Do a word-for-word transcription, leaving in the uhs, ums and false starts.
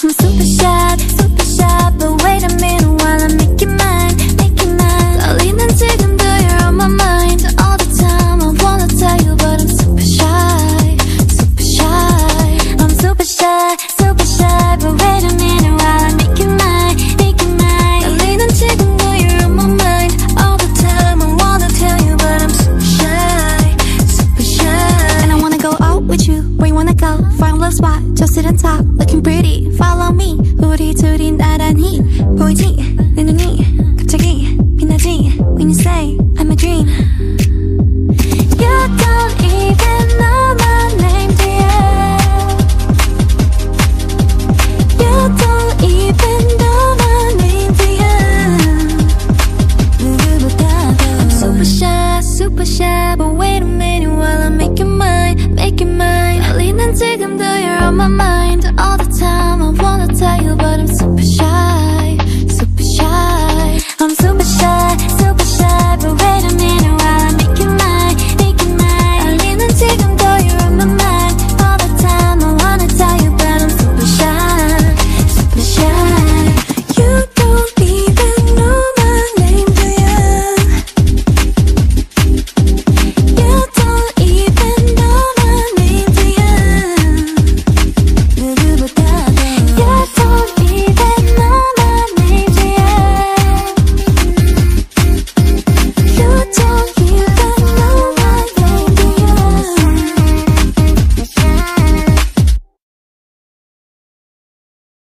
I'm super shy, super shy, but wait a minute while I make you mine, make you mine. 떨리는 지금도 you're on my mind all the time. I wanna tell you, but I'm super shy, super shy. I'm super shy, super shy, but wait a minute while I make you mine, make you mine. 떨리는 지금도 you're on my mind all the time. I wanna tell you, but I'm super shy, super shy. And I wanna go out with you, where you wanna go? Find a little spot, just sit and talk, looking pretty. Follow me, 우리 둘이 나란히 보이지? 내 눈이 갑자기 빛나지? When you say I'm a dream, you don't even